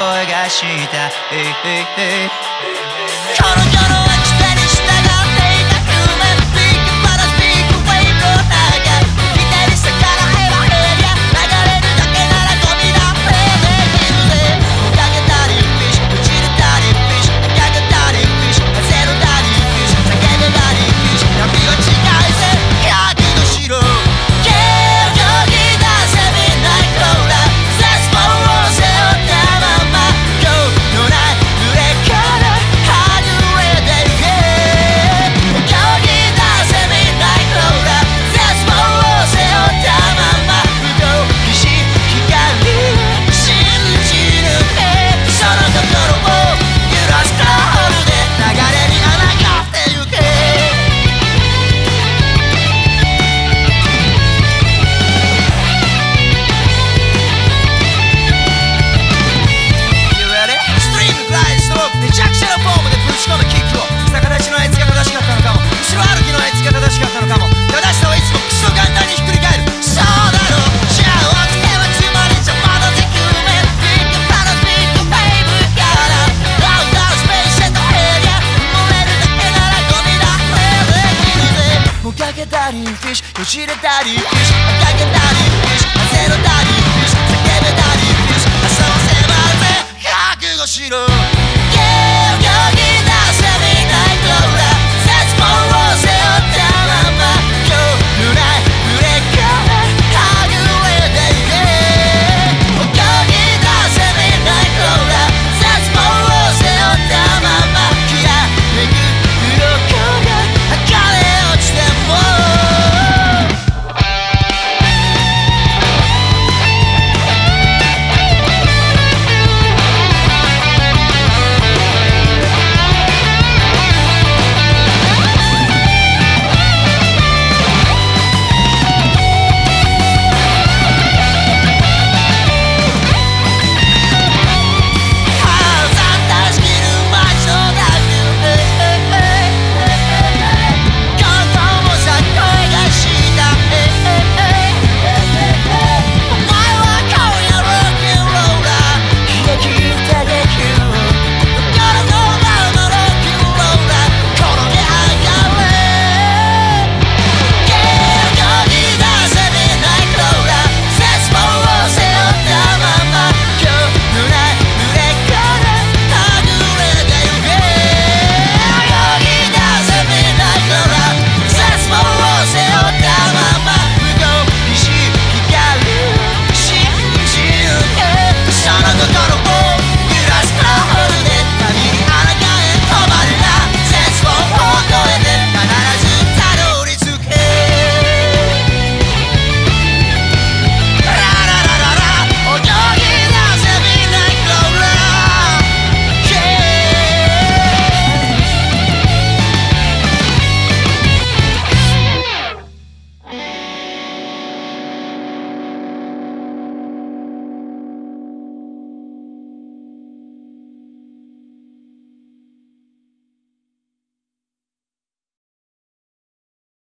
声がした。 この世の掟に従っていた夢、ビッグバランスビッグウェイブの中、左下からヘラヘリャ流れるだけならゴミだヘレキルで追いかけたりフィッシュ落ちるたりフィッシュ追いかけたりフィッシュ風のたりフィッシュ叫べたりフィッシュ闇は近いぜ鍵の城軽量に出せみんなコーラ絶望を背負ったまま今日のない濡れから外れてゆけ今日に出せみんなコーラ絶望を背負ったまま不動きし光を信じ抜けその心を揺らすタオルで流れに抗ってゆけストリームグライドストロークめちゃくちゃなフォームでぶち込むキックを逆立ちのエツが正しかったのかも後ろ歩きのエツが正しかったのかも正しさはいつもクソ簡単にひっくり返るそうだろうじゃあおつけはつまりじゃまだできるねビッグパラスビッグウェイブからアウタースペースへとエリア燃えるだけならゴミだヘレキルでもうかけたりフィッシュよじれたり